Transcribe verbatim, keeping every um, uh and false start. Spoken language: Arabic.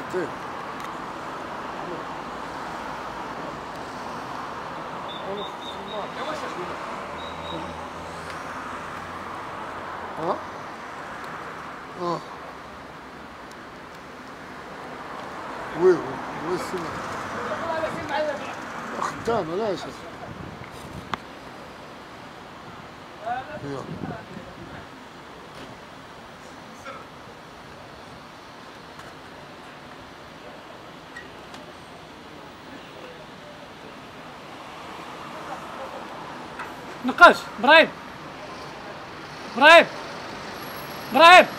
طيب. ها؟ اه وي وي وي السمع خدامة لا شيء. يلا نقاش. ابراهيم ابراهيم ابراهيم